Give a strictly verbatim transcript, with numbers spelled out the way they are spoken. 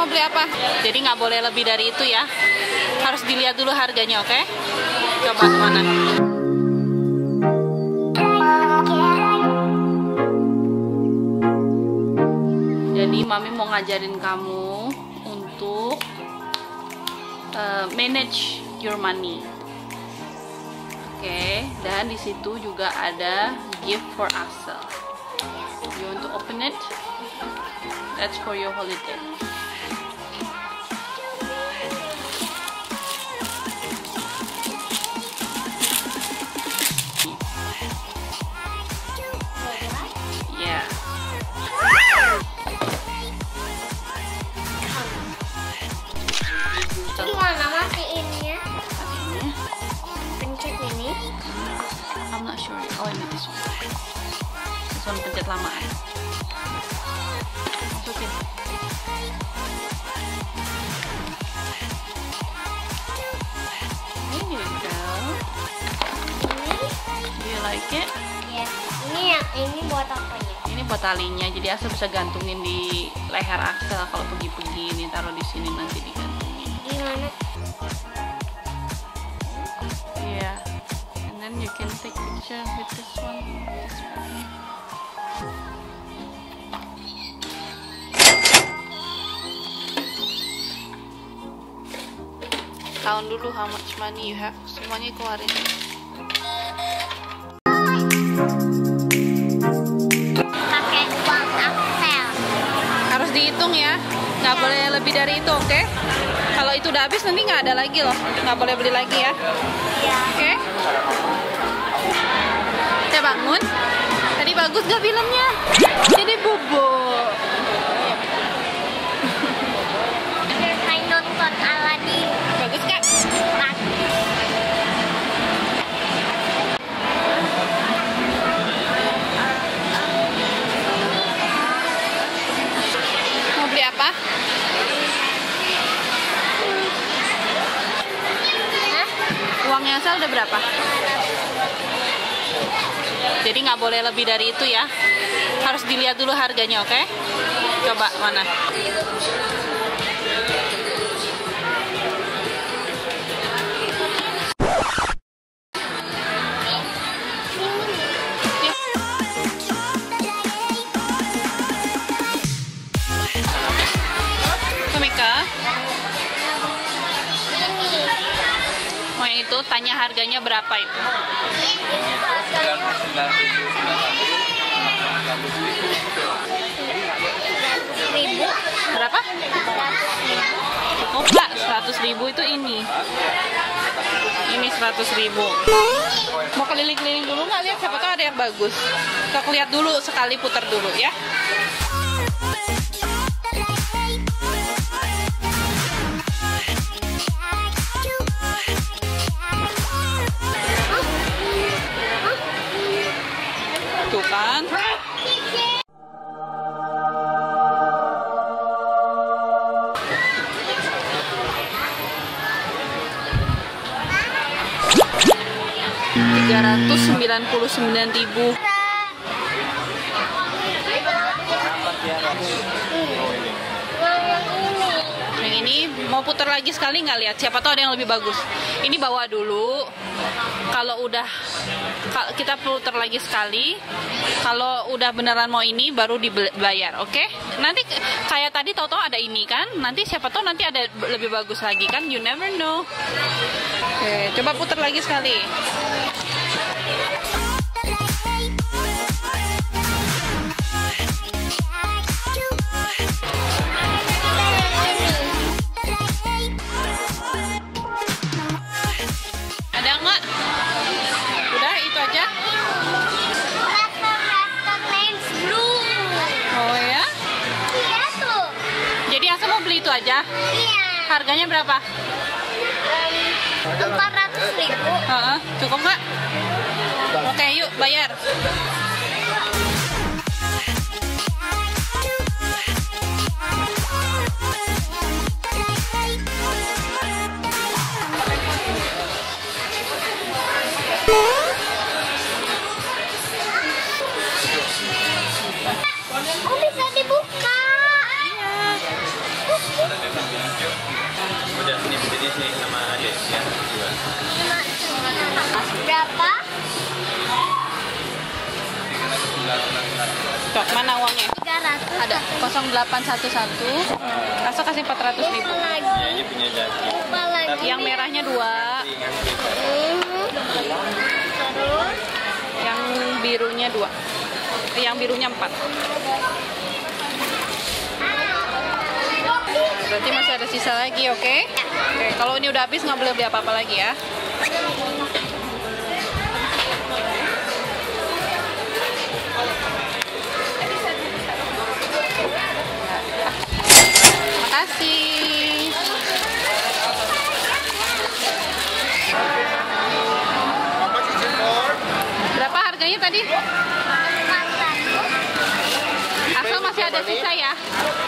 beli apa? Jadi nggak boleh lebih dari itu ya. Harus dilihat dulu harganya, oke? Coba mana? Jadi Mami mau ngajarin kamu untuk uh, manage your money. Oke, okay. Dan di situ juga ada gift for Axel. You want to open it? That's for your holiday. Yeah. Gimana matiinnya? Pencet ini. I'm not sure. Oh, ini this one. This one pencet lama ya. Masukin. Here you go. Ini. Do you like it? Ya. Ini yang ini buat apanya? Ini buat talinya. Jadi Axel bisa gantungin di leher Axel kalau pergi-pergi. Ini taruh di sini nanti digantungin. Gimana? Yeah. And then you can take picture with this one. This one. Count dulu how much money you have. Semuanya keluarin. Pakai uang Axel. Harus dihitung ya. Nggak boleh lebih dari itu, oke? Okay? Kalau itu udah habis nanti nggak ada lagi loh. Nggak boleh beli lagi ya. Iya. Oke? Okay? Saya bangun. Tadi bagus gak filmnya? Jadi bubuk. Saya nonton Aladdin. Bagus kak? Mau beli apa? Hah? Uangnya Axel udah berapa? Jadi nggak boleh lebih dari itu ya. Harus dilihat dulu harganya, oke? Okay? Coba mana? Mika, mau yang itu tanya harganya berapa itu? Ribu. Berapa? Oh enggak, seratus ribu itu ini. Ini seratus ribu. Mau keliling-keliling dulu nggak, lihat siapa tahu ada yang bagus. Kita lihat dulu sekali, putar dulu ya. Tuh kan. tiga ratus sembilan puluh sembilan ribu. Yang ini mau putar lagi sekali nggak, lihat siapa tahu ada yang lebih bagus. Ini bawa dulu. Kalau udah kita putar lagi sekali. Kalau udah beneran mau ini baru dibayar, oke? Okay? Nanti kayak tadi tahu-tahu ada ini kan. Nanti siapa tahu nanti ada lebih bagus lagi kan. You never know. Oke, okay, coba putar lagi sekali. Ada nggak? Udah, itu aja? Oh ya? Iya tuh. Jadi Axel mau beli itu aja? Iya. Harganya berapa? Empat ratus ribu. Uh-uh. Cukup nggak? Oke, yuk bayar. Oh, bisa dibuka. Iya. Cok, mana uangnya? tiga ratus. Ada nol delapan satu satu. Langsung kasih empat ratus ribu. Lupa lagi. Iya, ini punya Jaki. Lupa lagi. Yang merahnya dua, Hmm. Terus. yang birunya dua. Eh, Yang birunya empat. Berarti masih ada sisa lagi, oke? Oke, kalau ini udah habis nggak boleh beli apa-apa lagi ya. Makasih. Berapa harganya tadi? Asal masih ada sisa ya.